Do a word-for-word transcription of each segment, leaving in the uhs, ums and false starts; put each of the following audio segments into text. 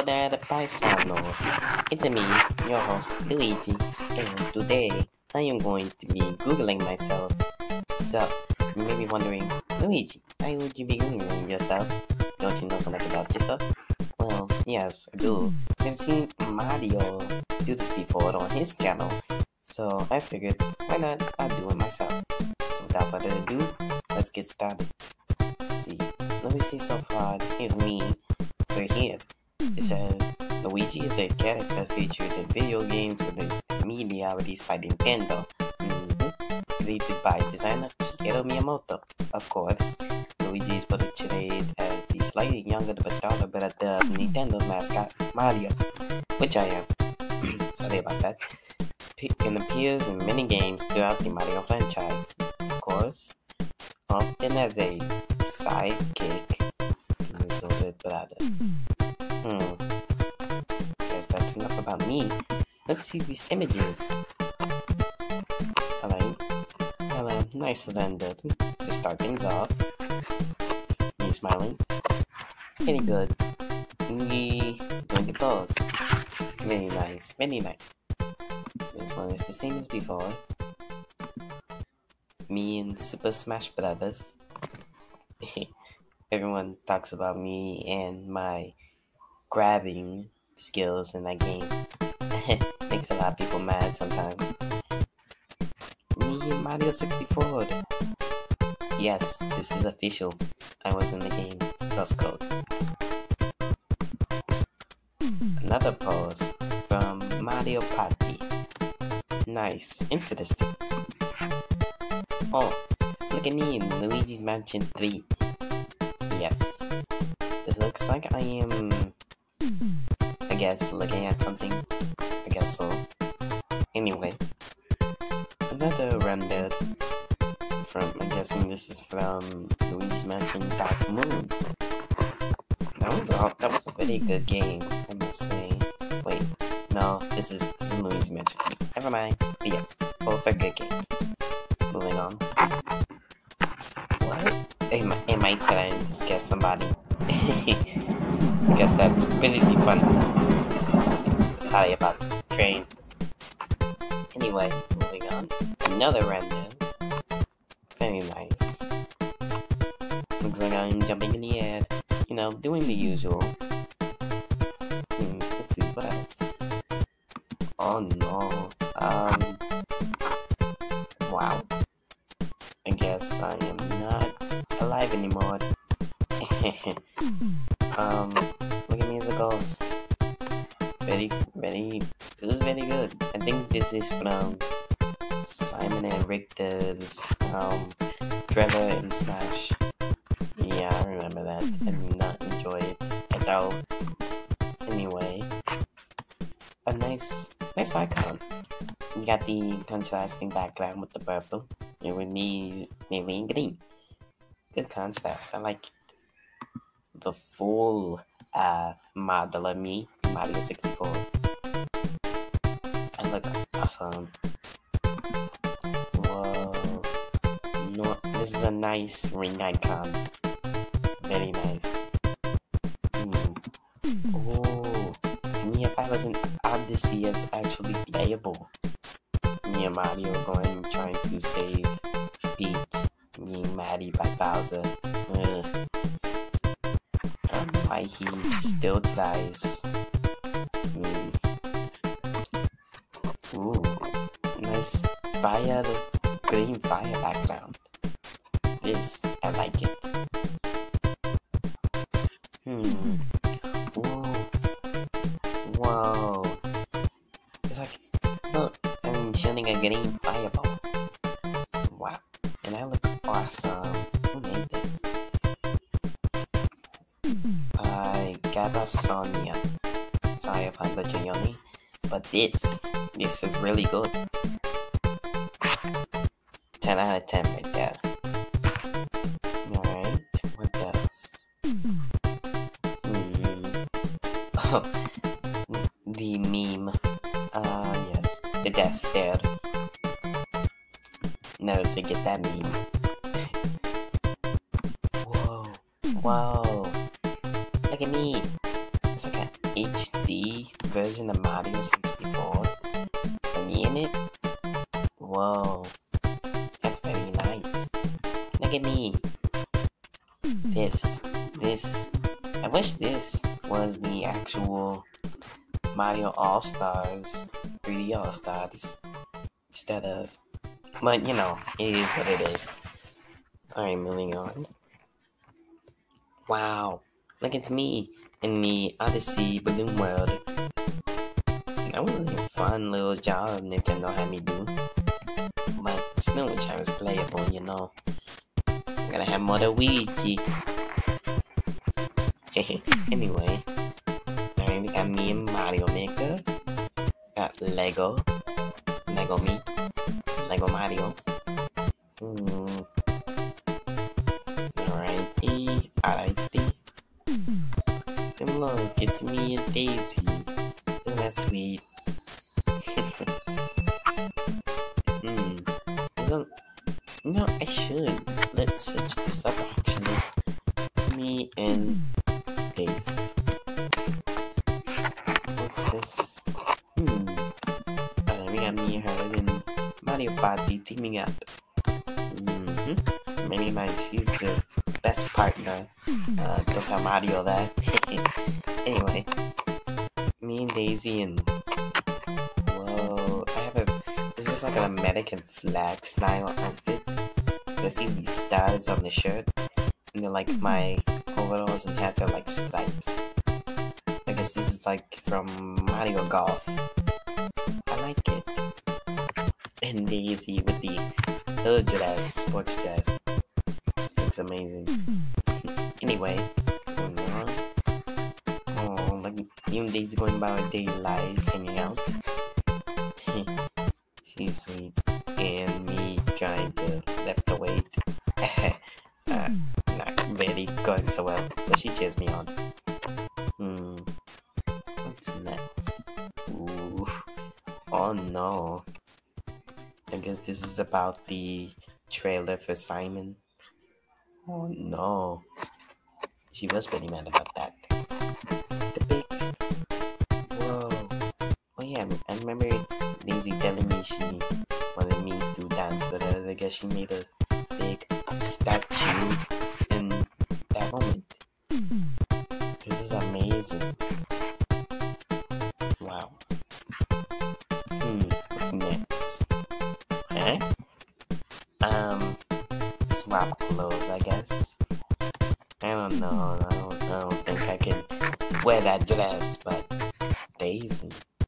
there, paisanos. It's me, your host, Luigi, and today I am going to be Googling myself. So, you may be wondering, Luigi, why would you be Googling yourself? Don't you know so much about yourself? Well, yes, I do. I've seen Mario do this before on his channel, so I figured, why not, I'll do it myself. So without further ado, let's get started. Let's see, let me see so far, here's me, right here. It says, Luigi is a character featured in video games with a media released by Nintendo. Mm-hmm. Created by designer Shigeru Miyamoto. Of course, Luigi is portrayed as the slightly younger but taller brother of Nintendo's mascot, Mario, which I am. Sorry about that. And appears in many games throughout the Mario franchise. Of course, often as a sidekick to his older brother. Hmm. Guess that's enough about me. Let's see these images. Hello. Hello. Nice rendered. To start things off. Me smiling. Very good. Me doing the pose. Very nice. Very nice. This one is the same as before. Me and Super Smash Brothers. Everyone talks about me and my grabbing skills in that game. Makes a lot of people mad sometimes. Me and Mario sixty-four. Yes, this is official. I was in the game. Source code. Another pose from Mario Party. Nice. Interesting. Oh, look at me in Luigi's Mansion three. Yes. It looks like I am, I guess, looking at something. I guess so. Anyway. Another render from, I'm guessing this is from Luigi's Mansion Dark Moon. That was, a, that was a very good game, I must say. Wait, no, this is, this is Luigi's Mansion. Never mind. But yes, both are good games. Moving on. What? Am I, am I trying to scare somebody? I guess that's pretty fun. Sorry about the train. Anyway, moving on. Another render. Very nice. Looks like I'm jumping in the air. You know, doing the usual. Hmm, let's see what else. Oh no. Um. Wow. I guess I am not alive anymore. um, look at me as a ghost. Very, very, this is very good. I think this is from Simon and Richter's, um, Trevor and Smash. Yeah, I remember that. I did not enjoy it at all. Anyway, a nice, nice icon. You got the contrasting background with the purple. It would be maybe green. Good contrast. I like it. The full uh, model of me, Mario sixty-four. I look awesome. Whoa. No, this is a nice ring icon. Very nice. Mm. Oh, to me, if I was in Odyssey, it's actually playable. Me and Mario going trying to save Peach being mad by Bowser. Ugh. Um, why he still tries. Mm. Ooh, nice fire, green fire background. This, I like it. Hmm. Whoa. Whoa. It's like, look, I'm shooting a green fireball. Wow. And I look awesome. Who made this? I got a Sonia. Sorry if I'm butchering your name. But this, this is really good. ten out of ten right there. Alright, what else? Mm. Oh, the meme. Uh, yes, the death stare. Never forget that meme. Whoa, whoa. Look at me. It's like an H version of Mario sixty-four. Are you in it? Whoa, that's very nice. Look at me. This, this. I wish this was the actual Mario All-Stars, three D All-Stars, instead of, but you know, it is what it is. Alright, moving on. Wow, look at me in the Odyssey Balloon World. That was a fun little job Nintendo had me do. But still wish I was playable, you know. I'm gonna have more Luigi. Anyway. Alright, we got me and Mario Maker. Got Lego. Lego me. Lego Mario. Hmm. Alrighty. Alrighty. And look, it's me and Daisy. Oh, that's sweet. Hmm. So, no, I should. Let's switch this up actually. Me and Daisy. What's this? Hmm. Alright, we got me, her, and Mario Party teaming up. Mm-hmm. Many nice. She's the best partner. Uh, don't tell Mario that. Anyway. Me and Daisy and... Whoa. I have a... This is like an American flag style outfit. I see these stars on the shirt. And they're like my overalls and hat are like stripes. I guess this is like from Mario Golf. I like it. And Daisy with the her dress, sports dress. This looks amazing. Anyway, going on. Oh, like you and Daisy going about our daily lives, hanging out. She's sweet. And me trying to lift the weight. uh, not really going so well, but she cheers me on. Hmm. What's next? Ooh. Oh no. I guess this is about the trailer for Simon. Oh no. She was pretty mad about that. The pigs. Whoa. Oh yeah, I remember Daisy telling me she wanted me to dance with her. I guess she made a big statue in that moment. This is amazing. Wow. Hmm, what's next? Huh? Um, swap clothes, I guess. I don't know. I don't, I don't think I can wear that dress, but Daisy.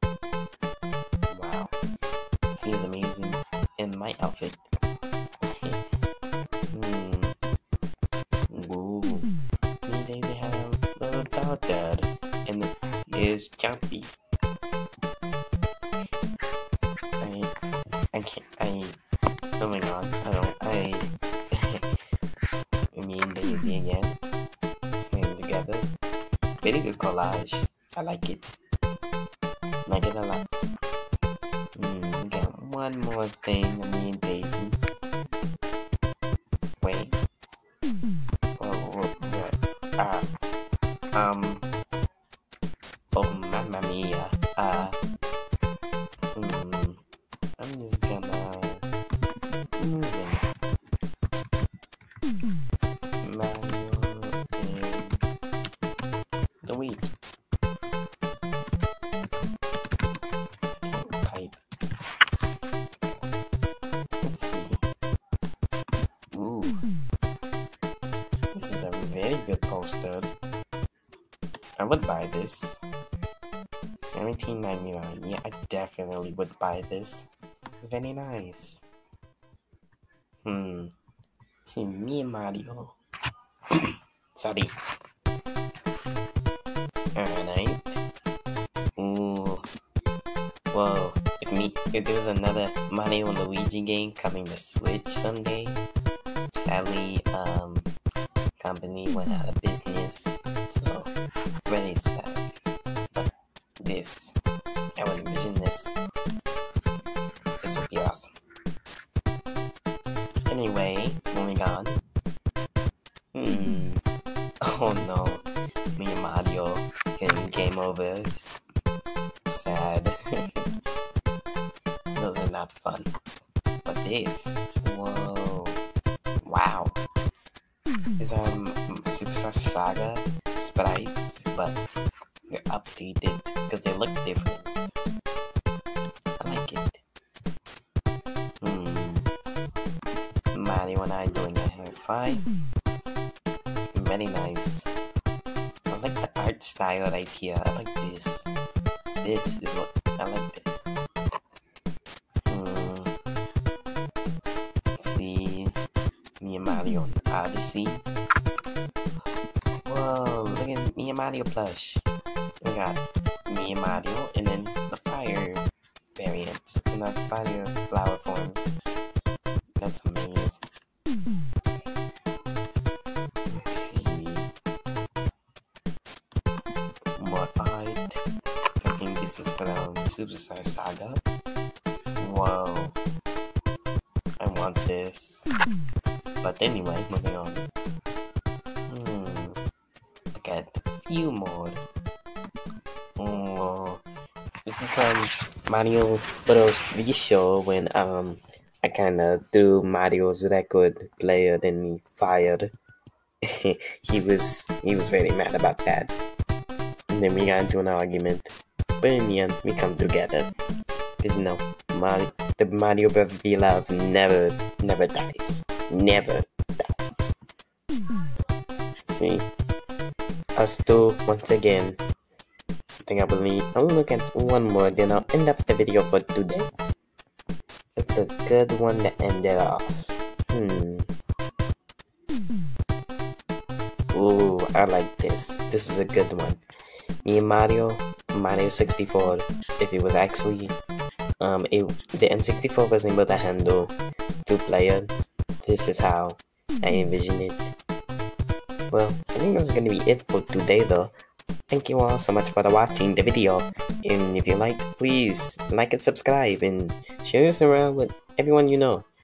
Wow. She is amazing in my outfit. Hmm. Woo. Me and Daisy have a little daughter, and it is Jumpy. I, I can't, I, oh my god, I don't, I, me and Daisy again, staying together. Very good collage. I like it. Like it a lot. Hmm, we got one more thing of me and Daisy. Wait. Oh, what? Ah. Um. Oh, mamma mia. Uh. Hmm. I'm just gonna move it. Mario and Luigi. Type. Let's see. Ooh. This is a very good poster. I would buy this. seventeen ninety-nine. Yeah, I definitely would buy this. It's very nice. Hmm. See, me and Mario. Sorry. Alright. Ooh. Whoa. If me, if there was another Mario and Luigi game coming to Switch someday, sadly, um, company went out of business, so very sad. But this, I would envision this. This would be awesome. Anyway, moving on. Hmm. Oh no. Me and Mario getting game overs. Sad. this? Whoa. Wow. These are um, Superstar Saga sprites, but they're updated because they look different. I like it. Hmm. Mario and I doing a high five. Very nice. I like the art style right here. I like this. This is what I like this. Hmm. Let's see. Me and Mario on Odyssey. Whoa, look at me and Mario plush. We got me and Mario and then the fire variants and the fire flower forms. That's amazing. Let's see. More art. I think this is from Superstar Saga. Whoa. I want this. But anyway, moving on. Hmm. Look at a few more. Oh, this is from Mario Bros. three show when um I kinda threw Mario's record player then he fired. he was he was very mad about that. And then we got into an argument. But in the end we come together. Cause you know, Mario the Mario Bros. we love never never dies. Never dies. See? Us two once again. I think I will need I'll look at one more, then I'll end up the video for today. It's a good one to end it off. Hmm. Ooh, I like this. This is a good one. Me and Mario, Mario sixty-four. If it was actually um it, the N sixty-four was able to handle two players, this is how I envision it. Well, I think that's gonna be it for today though. Thank you all so much for watching the video, and if you like, please like and subscribe and share this around with everyone you know.